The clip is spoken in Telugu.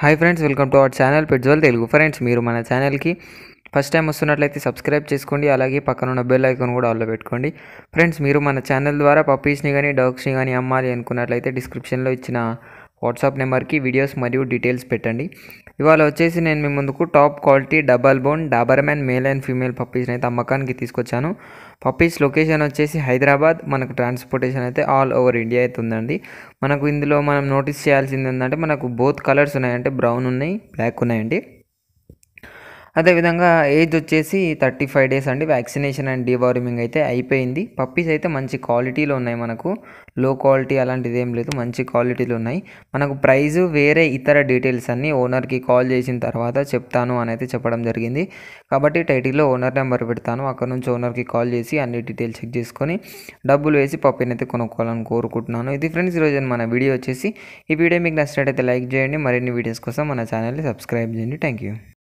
Hi friends, welcome to our channel పెట్జోల్ తెలుగు. ఫ్రెండ్స్, మీరు మన ఛానల్కి ఫస్ట్ టైం వస్తున్నట్లయితే సబ్స్క్రైబ్ చేసుకోండి. అలాగే పక్కన ఉన్న బెల్ ఐకాన్ కూడా ఆల్లో పెట్టుకోండి. ఫ్రెండ్స్, మీరు మన ఛానల్ ద్వారా పప్పీస్ని కానీ డాగ్స్ని కానీ అమ్మాలి అనుకున్నట్లయితే డిస్క్రిప్షన్లో ఇచ్చిన వాట్సాప్ నెంబర్కి వీడియోస్ మరియు డీటెయిల్స్ పెట్టండి. ఇవాళ వచ్చేసి నేను మీ ముందుకు top quality double bone Doberman male and female పప్పీస్ని అయితే అమ్మకానికి తీసుకొచ్చాను. పప్పీస్ లొకేషన్ వచ్చేసి హైదరాబాద్. మనకు ట్రాన్స్పోర్టేషన్ అయితే ఆల్ ఓవర్ ఇండియా అయితే ఉందండి. మనకు ఇందులో మనం నోటీస్ చేయాల్సింది ఏంటంటే మనకు బోత్ కలర్స్ ఉన్నాయంటే బ్రౌన్ ఉన్నాయి, బ్లాక్ ఉన్నాయండి. అదేవిధంగా ఏజ్ వచ్చేసి 35 డేస్ అండి. వ్యాక్సినేషన్ అండ్ డీవార్మింగ్ అయితే అయిపోయింది. పప్పీస్ అయితే మంచి క్వాలిటీలో ఉన్నాయి. మనకు లో క్వాలిటీ అలాంటిది ఏం లేదు, మంచి క్వాలిటీలో ఉన్నాయి. మనకు ప్రైజు వేరే ఇతర డీటెయిల్స్ అన్నీ ఓనర్కి కాల్ చేసిన తర్వాత చెప్తాను అని అయితే చెప్పడం జరిగింది. కాబట్టి టైటిల్లో ఓనర్ నెంబర్ పెడతాను. అక్కడ నుంచి ఓనర్కి కాల్ చేసి అన్ని డీటెయిల్స్ చెక్ చేసుకొని డబ్బులు వేసి పప్పీని అయితే కొనుక్కోవాలని కోరుకుంటున్నాను. ఇది ఫ్రెండ్స్ ఈరోజు మన వీడియో వచ్చేసి. ఈ వీడియో మీకు నచ్చినట్టయితే లైక్ చేయండి. మరిన్ని వీడియోస్ కోసం మన ఛానల్ని సబ్స్క్రైబ్ చేయండి. Thank you.